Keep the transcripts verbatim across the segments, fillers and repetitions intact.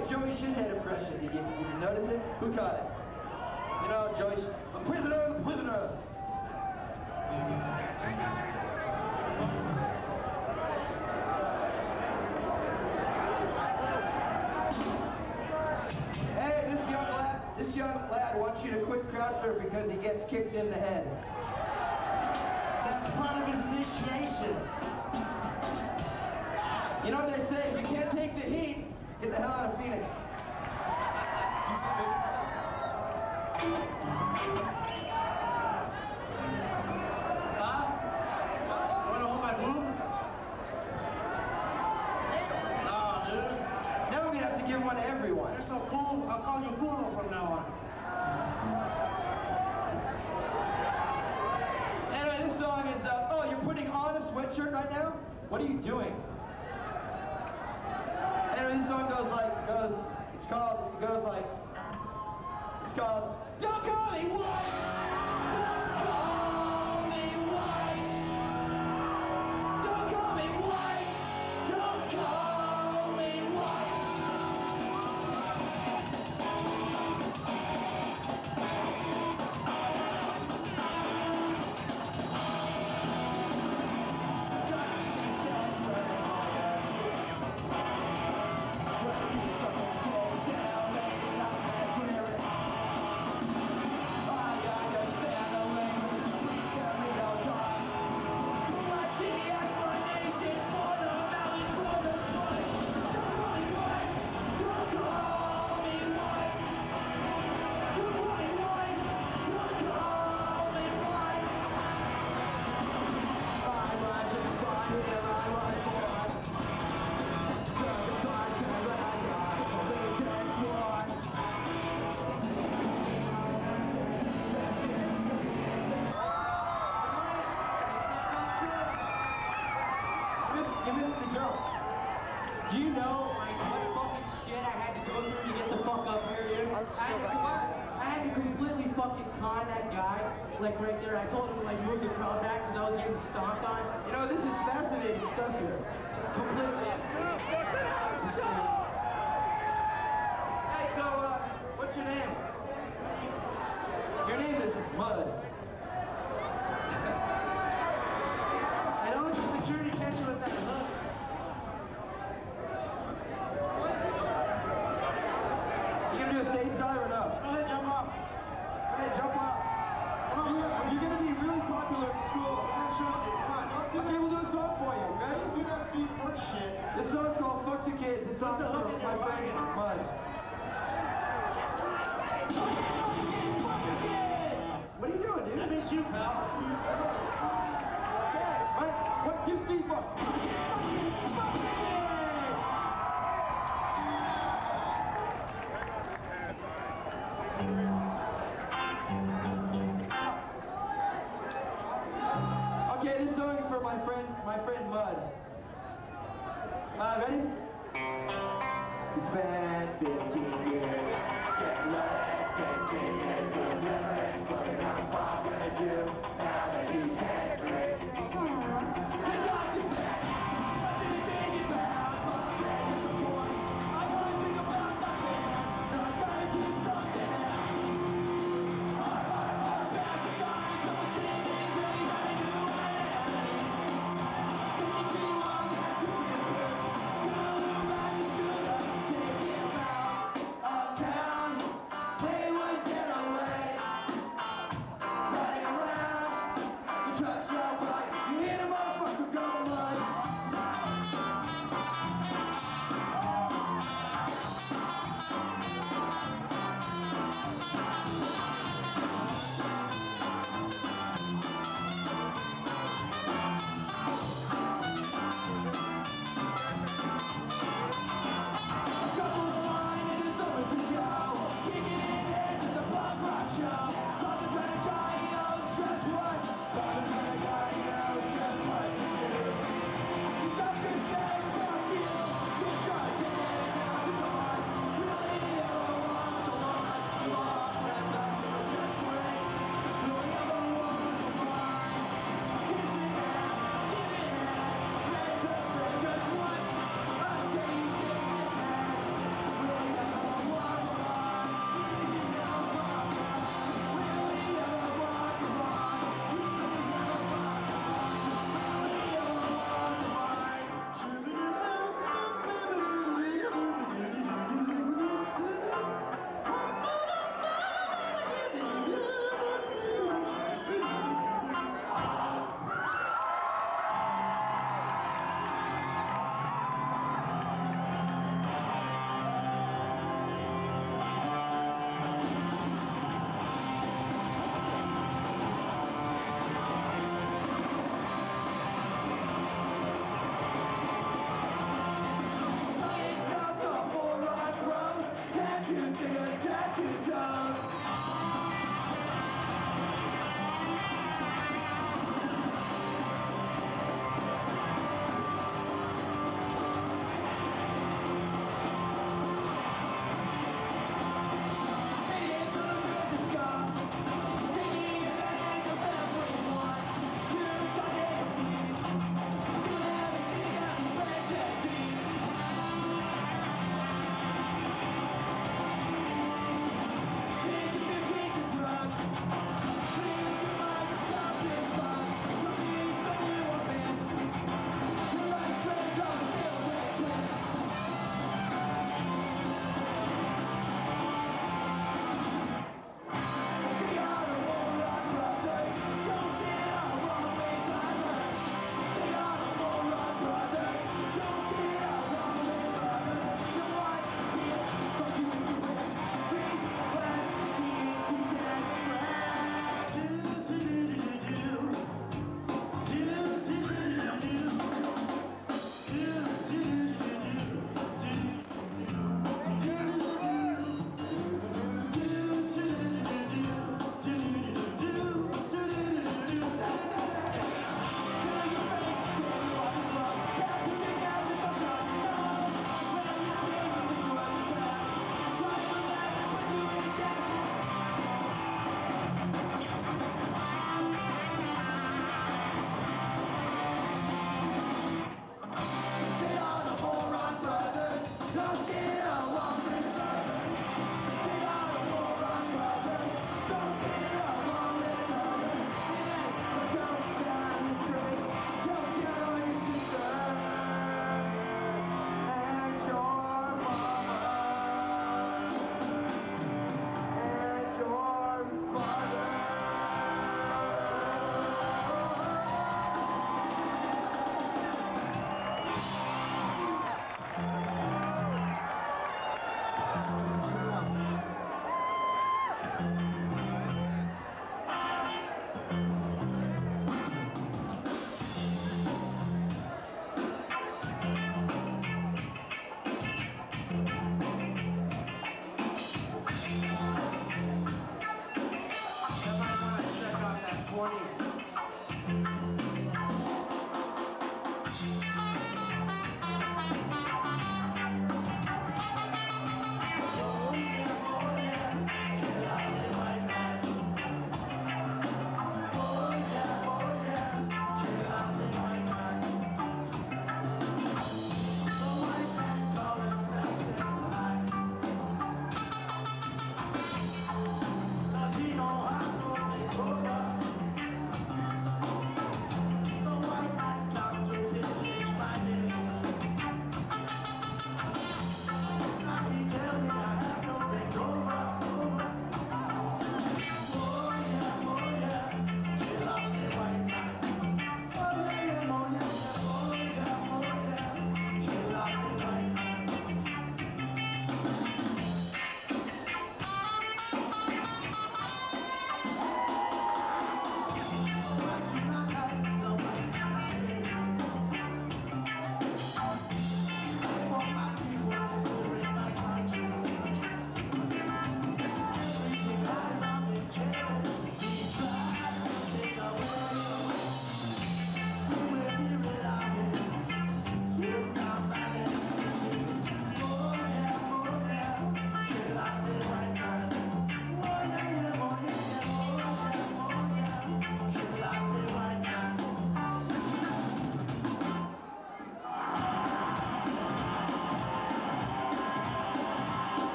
my Joey shithead impression. Did you, did you notice it? Who caught it? You know, Joey, the prisoner, the prisoner. Hey, this young lad, this young lad wants you to quit crowd surfing because he gets kicked in the head. That's part of his initiation. You know what they say, if you can't take the heat, get the hell out of Phoenix. Huh? Wanna hold my boob? Nah, dude. Now we're gonna have to give one to everyone. You're so cool, I'll call you Kulo from now on. Anyway, this song is, uh, oh, you're putting on a sweatshirt right now? What are you doing? Anyway, this song goes like, goes, it's called, it goes like, it's called, Don't Call Me White! Don't call me white! Don't call me white! Don't call me white! Do you know, like, what fucking shit I had to go through to get the fuck up here, dude? I had, to, I had to completely fucking con that guy, like, right there. I told him to, like, move the crowd back because I was getting stomped on. You know, this is fascinating stuff here. Completely. Hey, so, uh, what's your name? Your name is Mud. I don't let the security catch you with that hook. Stage dive or no? Go ahead, jump up. Go ahead, jump up. Come on, you're, you're going to be really popular at school. I'm not sure. Come on, don't do okay, we'll do a song for you. Ready? Don't do that beat for shit. This song's called Fuck the Kids. This song's for my friend Mud. What are you doing, dude? That means you, pal. Okay, what? What do people? Okay, this song is for my friend, my friend Mud. Uh, ready? It's been fifteen years, get left, fifteen years, good memories, what I'm gonna do now that he can't drink. The doctor said, what do you think about my second report? I wanna think about my man, I'm gonna do something. I'm back to God, don't change it, really gotta do it. Don't do all that good, good or bad is good, take him out.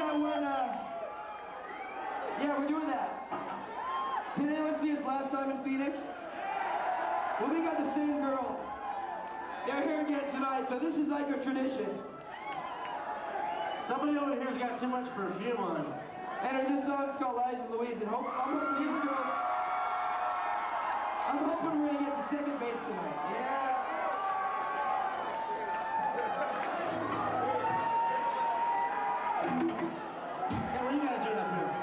got one, uh, yeah, we're doing that. Did anyone see us last time in Phoenix? Well, we got the same girl. They're here again tonight, so this is like a tradition. Somebody over here's got too much perfume on. And this song's called Lies and Louise, and hope, I'm hoping these girls, I'm hoping we're gonna get to second base tonight. Yeah. Yeah, what are you guys doing up here?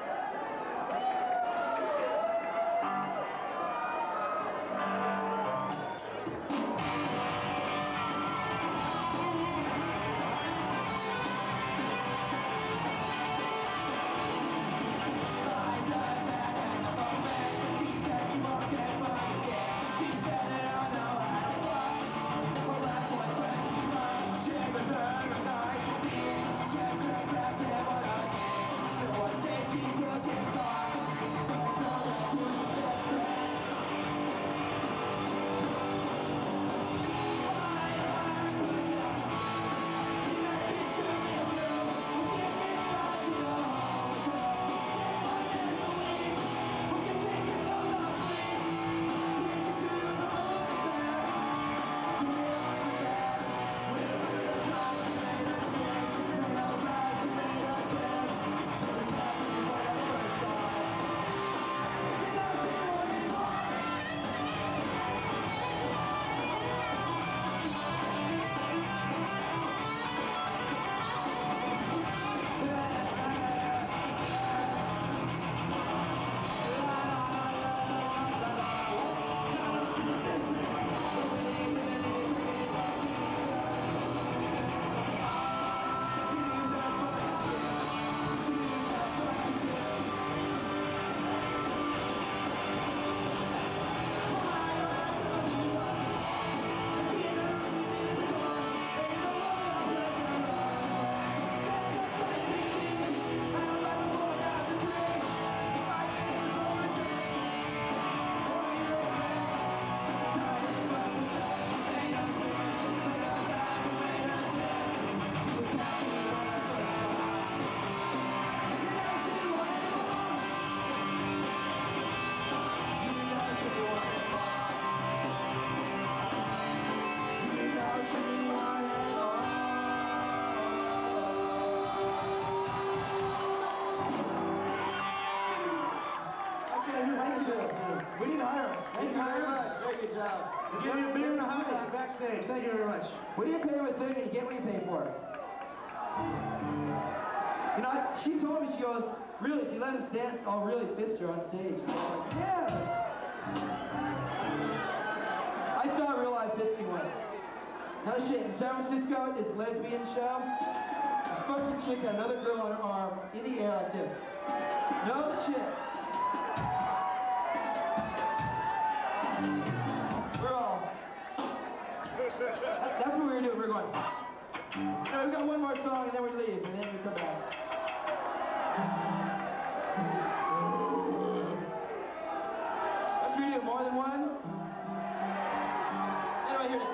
We need to hire him. Thank you very much. Very good job. We'll give you a beer and a hot dog backstage. Thank you very much. What do you pay with thing and you get what you pay for? You know, I, she told me, she goes, really, if you let us dance, I'll really fist her on stage. And I was like, yeah. I saw a real live fisting once. No shit, in San Francisco, this lesbian show, this fucking chick had another girl on her arm in the air like this. No shit. We're all. That's what we're gonna do. We're going. No, we got one more song and then we leave and then we come back. Let's read it more than one. Anyway, here it is.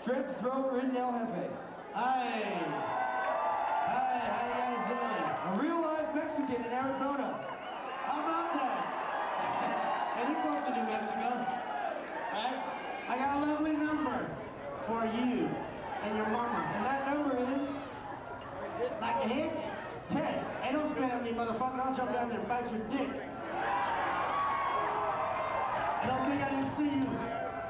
Strep throat ridden El Jefe. Hi. Hi, how you guys doing? A real live Mexican in Arizona. How about that? Hey, they're close to New Mexico. Right? I got a lovely number for you and your mama. And that number is Like a hit? ten. Hey, don't spit at me, motherfucker. I'll jump down there and bite your dick. I don't think I didn't see you.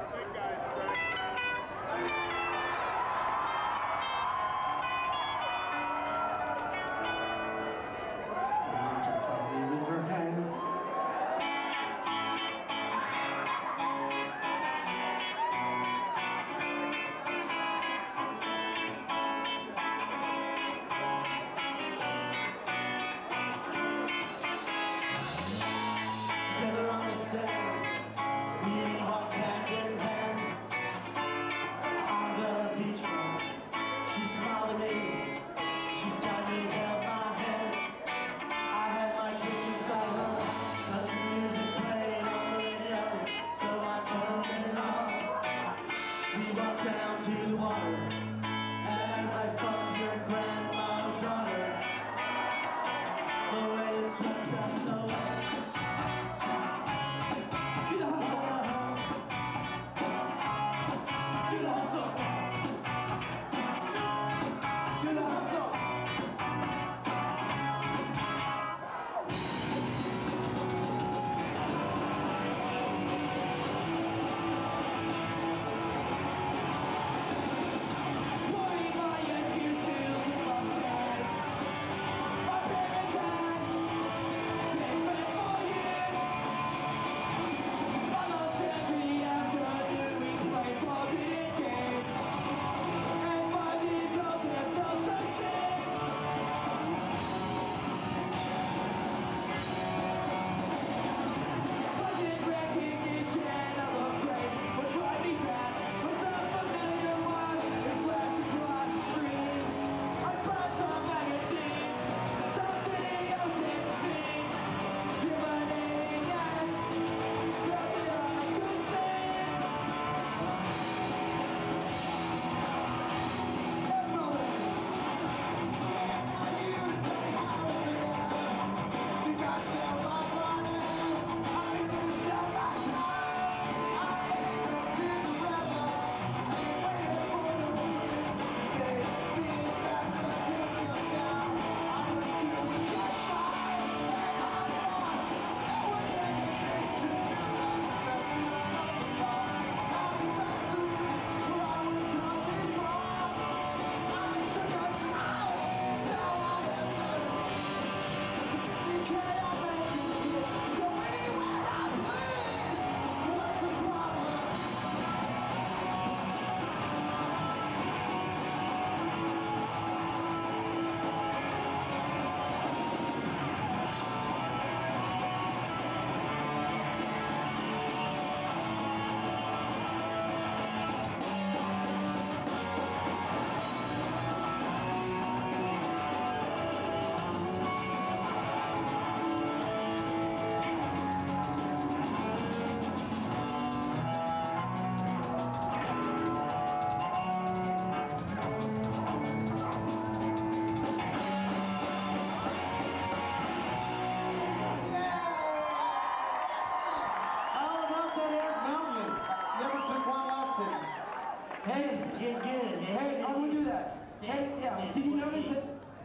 Hey, Get good. hey, oh, we do that. Hey, yeah, did you notice that?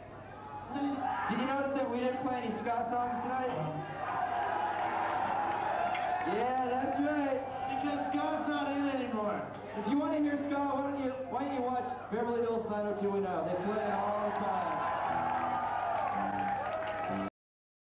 Did you notice that we didn't play any ska songs tonight? Yeah, that's right. Because ska's not in anymore. If you want to hear ska, why don't you why don't you watch Beverly Hills nine oh two one oh? They play it all the time.